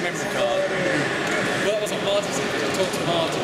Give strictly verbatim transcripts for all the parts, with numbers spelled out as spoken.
memory card. Well, that wasn't Marty's, because I talked to Marty.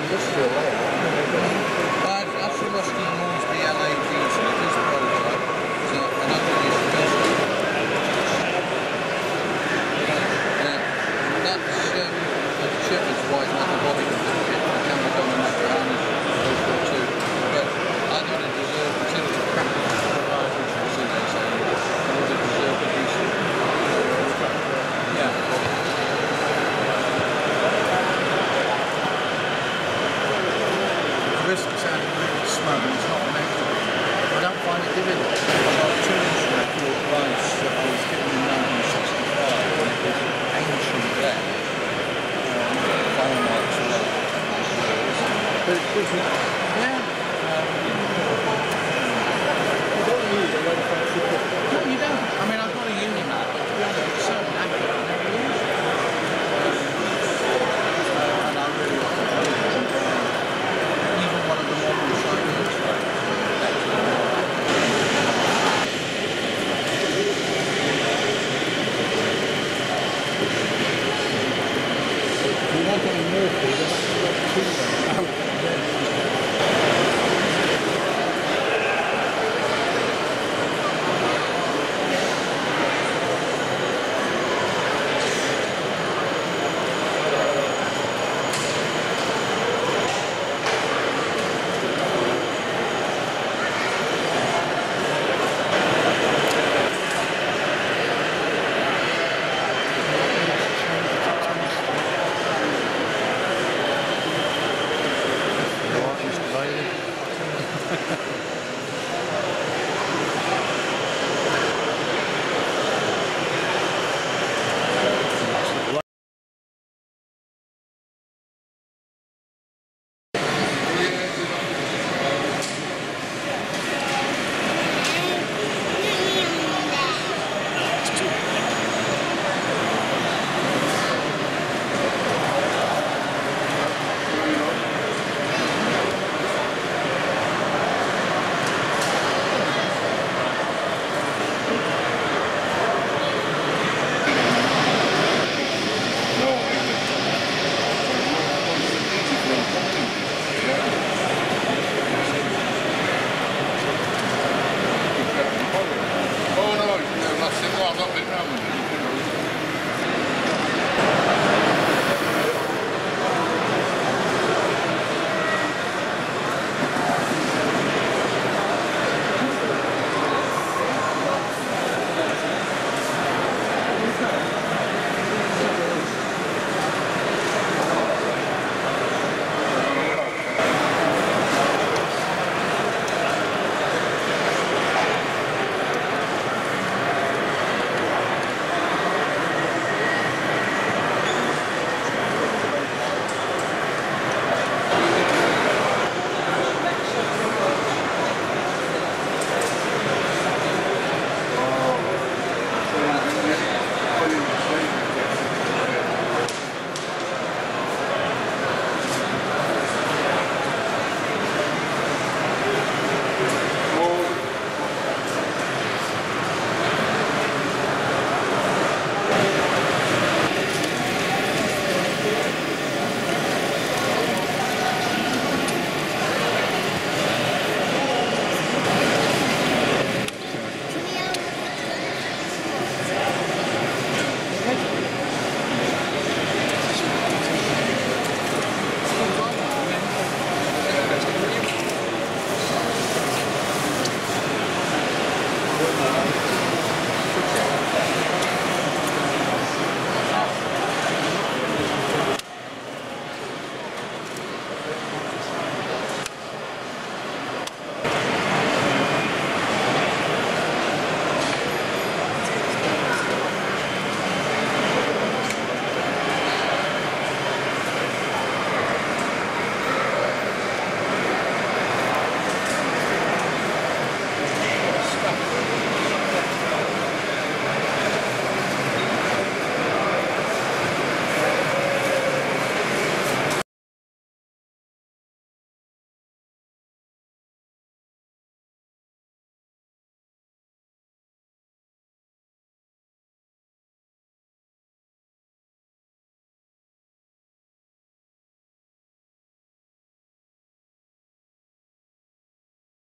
industrial layout. Uh, that's the Rusty Moresby L A D Snickers prototype. So another use of this. Yeah, that's um, the shepherd's white metal body with the camera gun and extra harness. Those go too. But I thought it deserved, consider it's a practical provider, which was in there saying, I thought it deserved a decent. Yeah. This sounded really smug and it's not meant to be. I don't find it difficult. I got two instrument called Rice that I was given in nineteen sixty-five and it was ancient then. Um, fire marks all over it. But it doesn't, yeah. Um, You don't need a very fancy kit. no, you don't. I mean, I've got a Unimap, but to be honest, it's so inaccurate, I never use it. Um, uh, and I really like it. I really enjoy it. Even one of the modern Chinese phones. You want any more food, then that's about two.